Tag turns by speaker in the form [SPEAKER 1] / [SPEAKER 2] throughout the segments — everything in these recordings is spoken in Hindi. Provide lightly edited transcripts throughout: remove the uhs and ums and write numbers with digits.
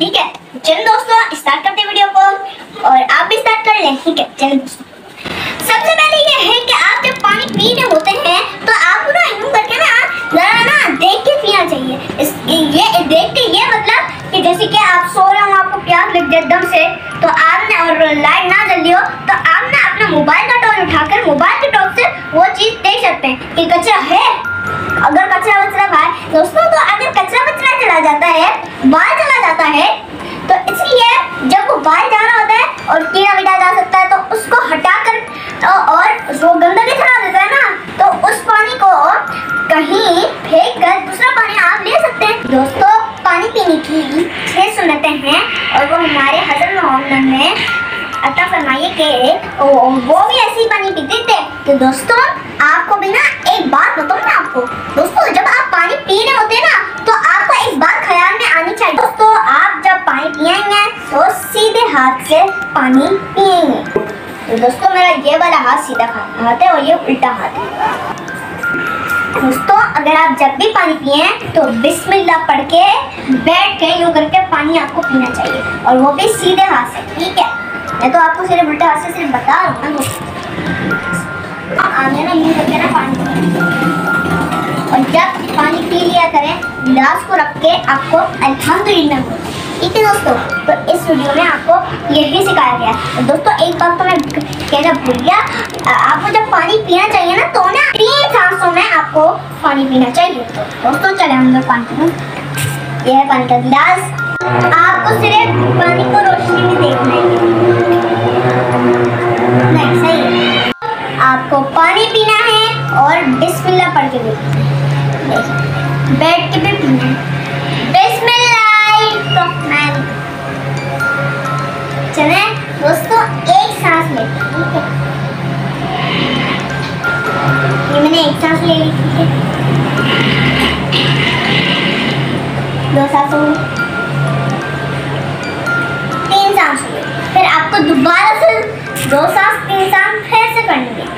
[SPEAKER 1] ठीक है। चलो दोस्तों स्टार्ट करते हैं वीडियो को, और आप भी स्टार्ट कर लें। ठीक है, चलो दोस्तों, सबसे पहले ये है कि आप जब पानी पी रहे होते हैं तो आपको ना यूं करके ना जरा ना देख के पीना चाहिए। ये देख के ये मतलब कि जैसे कि आप सो रहे हो, आपको प्यास लग जाए एकदम से, तो आपने और लाइट ना जल रही हो तो आप ना अपना मोबाइल का टॉर्च उठाकर मोबाइल के टॉर्च से वो चीज देख सकते हैं कि कचरा है। अगर कचरा वचरा है दोस्तों, तो अगर कचरा वचरा चला जाता है, बाहर चला जाता है, तो इसलिए जब वो बाहर जाना होता है और कीड़ा वीड़ा जा सकता है, तो उसको हटाकर और जो गंदगी चला देता है ना, तो उस पानी को कहीं फेंक कर दूसरा पानी आप ले सकते हैं। दोस्तों पानी पीने की 6 सुन्नतें हैं और वो हमारे हज़रत मोहम्मद ने अता फरमाइए कि वो भी ऐसी पानी पीते थे। तो दोस्तों आपको भी ना एक बात बताऊं ना आपको, दोस्तों जब आप पानी पी रहे होते हैं ना, तो आपको एक बात ख्याल में आनी चाहिए। दोस्तों आप जब पानी पिएंगे तो सीधे हाथ से पानी पिएंगे। तो दोस्तों मेरा ये वाला हाथ सीधा हाथ है और ये उल्टा हाथ है। दोस्तों अगर आप जब भी पानी पिए तो बिस्मिल्लाह पढ़ के बैठ के यूं करके पानी आपको पीना चाहिए, और वो भी सीधे हाथ से। ठीक है, मैं तो आपको सिर्फ उल्टा हाथ से सिर्फ बता रहा हूँ ना। आगे ना यूं करके ना पानी, और जब पानी पी लिया करें गिलास को रख के आपको अल्हम्दुलिल्लाह। ठीक है दोस्तों, तो इस वीडियो में आपको यही सिखाया गया है। तो दोस्तों एक बात तो मैं कहना भूल गया, आपको जब पानी पीना चाहिए ना तो ना 3 सांसों में आपको पानी पीना चाहिए। तो दोस्तों चले हम लोग पानी पीने। यह है पानी का गिलास। आपको सिर्फ पानी को रोशनी में देखना है, नहीं सही है। आपको पानी पीना है और बिस्मिल्लाह पढ़ के देखना है, बैठ के भी पीना है। चले दोस्तों एक सांस लेते हैं। ठीक है, ये मैंने एक सांस ले ली। ठीक है, 2 सांसों, 3 सांस हुए, फिर आपको दोबारा से 2 सांस 3 सांस फिर से करनी है।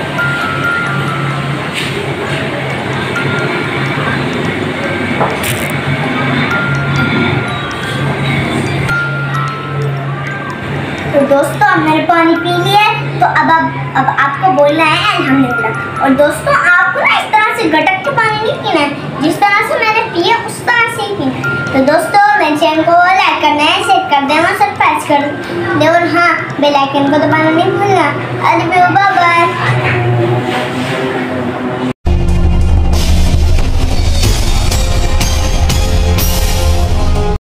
[SPEAKER 1] तो दोस्तों अब मैंने पानी पी लिया, तो अब आपको बोलना है अल्हम्दुलिल्लाह। और दोस्तों आपको ना इस तरह से गटक के पानी नहीं पीना है, जिस तरह से मैंने पिया उस तरह से ही पीना है। तो दोस्तों मेरे चैनल को लाइक करना है, शेयर कर देना, सब्सक्राइब कर दे, और हाँ बेल आइकन को दबाना नहीं भूलना। अरे बाय बाय।